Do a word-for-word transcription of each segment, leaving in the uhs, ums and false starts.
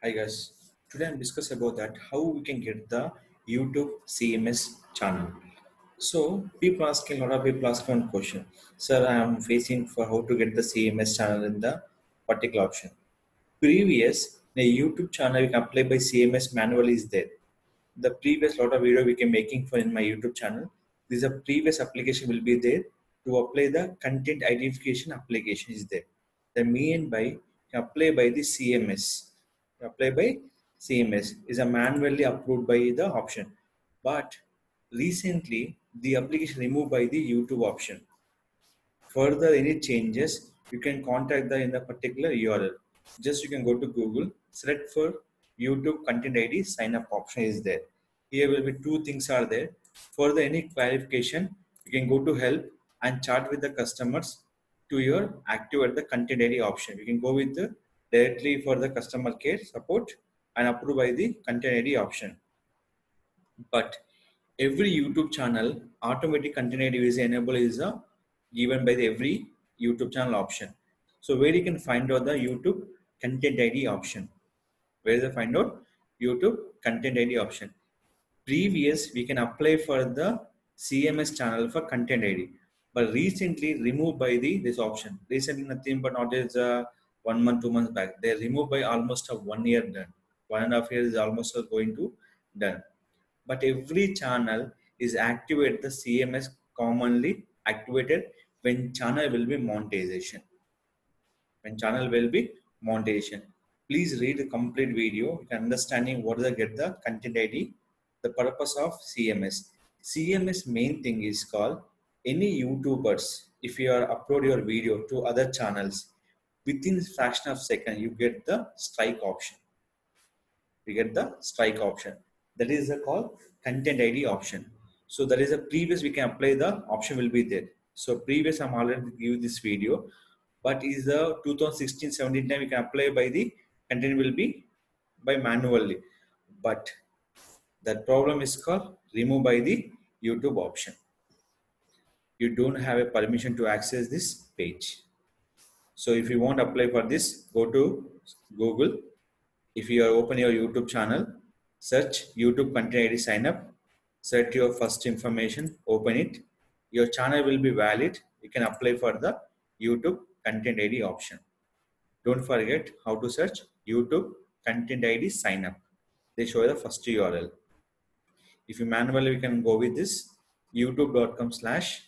Hi guys, today I'm discussing about that how we can get the YouTube C M S channel. So people asking, a lot of people ask one question, sir, I am facing for how to get the C M S channel in the particular option. Previous the YouTube channel you can apply by C M S manual is there. The previous lot of video we can making for in my YouTube channel. This is a previous application will be there to apply the content identification application is there. The mean by apply by the C M S. Apply by C M S is a manually approved by the option. But recently the application removed by the YouTube option. Further any changes, you can contact the in the particular U R L. Just you can go to Google, select for YouTube content I D, sign up option is there. Here will be two things are there. Further any clarification, you can go to help and chat with the customers to your activate the content I D option. You can go with the directly for the customer care support and approved by the content I D option. But every YouTube channel automatic content I D is enabled is a given by the every YouTube channel option. So where you can find out the YouTube content I D option. Where is the find out YouTube content I D option. Previous we can apply for the C M S channel for content I D, but recently removed by the this option. Recently nothing but not is uh, one month two months back. They removed by almost a one year done. One and a half years is almost going to done. But every channel is activate the C M S commonly activated when channel will be monetization. When channel will be monetization. Please read the complete video, you can understanding what is the get the content I D, the purpose of C M S. C M S main thing is called any YouTubers, if you are upload your video to other channels, within fraction of second you get the strike option. You get the strike option. That is the called content I D option. So that is a previous we can apply the option will be there. So previous I'm already give this video, but is the two thousand sixteen seventeen time we can apply by the content will be by manually. But that problem is called remove by the YouTube option. You don't have a permission to access this page. So if you want to apply for this, go to Google. If you are open your YouTube channel, search YouTube content I D sign up, set your first information, open it. Your channel will be valid. You can apply for the YouTube content I D option. Don't forget how to search YouTube content I D sign up. They show the first U R L. If you manually, we can go with this youtube dot com slash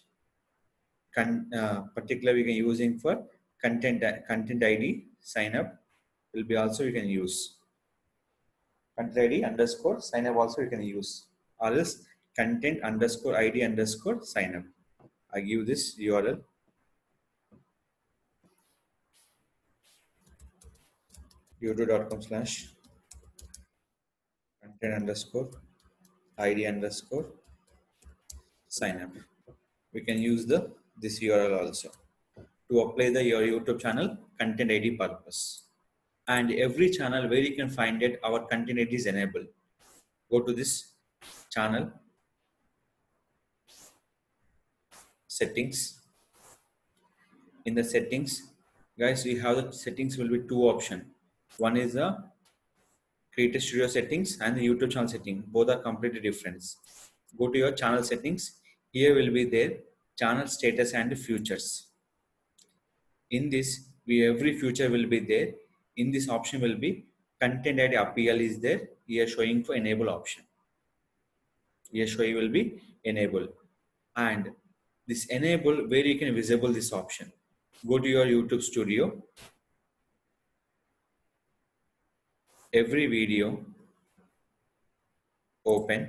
uh, particular we can using for content content I D sign up will be also you can use. Content I D underscore sign up also you can use, or else content underscore I D underscore sign up. I give this U R L. youtube dot com slash content underscore I D underscore sign up. We can use the this U R L also to apply the your YouTube channel content I D purpose. And every channel where you can find it, our content I D is enabled. Go to this channel, settings. In the settings, guys, we have the settings will be two options. One is the Creator Studio settings and the YouTube channel setting. Both are completely different. Go to your channel settings. Here will be there channel status and futures. In this, we every future will be there. In this option will be content I D appeal is there. Here showing for enable option. Here showing will be enable, and this enable where you can visible this option. Go to your YouTube studio. Every video open.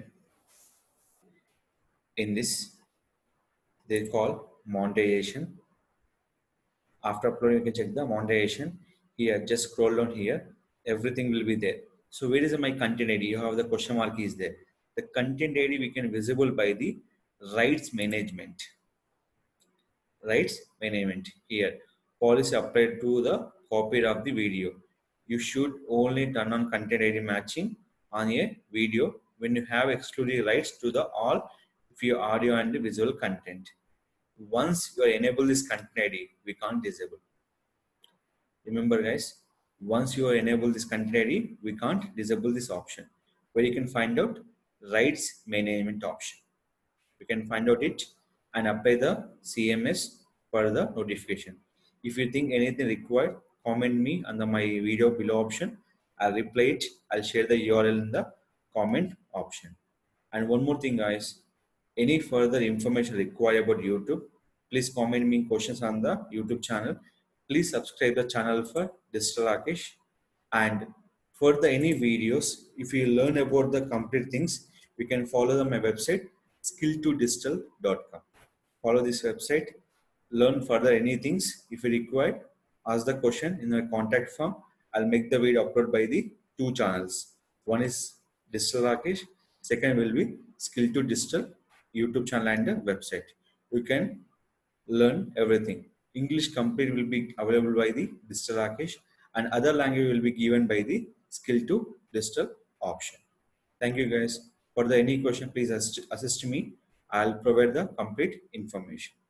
In this they call monetization. After uploading you can check the monetization. Here just scroll down here, everything will be there. So where is my content I D? You have the question mark is there. The content I D we can visible by the rights management. Rights management here. Policy applied to the copy of the video. You should only turn on content I D matching on a video when you have exclusive rights to the all of your audio and visual content. Once you enable this content I D, we can't disable. Remember guys, Once you enable this content I D, we can't disable this option where you can find out rights management option. You can find out it and apply the C M S for the notification. If you think anything required, comment me under my video below option. I'll reply it. I'll share the U R L in the comment option. And one more thing, guys, any further information required about YouTube, please comment me questions on the YouTube channel. Please subscribe the channel for Digital Rakesh. And for the any videos, if you learn about the complete things, we can follow the, my website skill to digital dot com. Follow this website, learn further any things. If you require, ask the question in the contact form. I'll make the video upload by the two channels. One is Digital Rakesh, second will be Skill to Digital YouTube channel and the website. You can learn everything. English complete will be available by the Digital Rakesh and other language will be given by the Skill to Digital option. Thank you, guys. For the any question, please assist, assist me. I'll provide the complete information.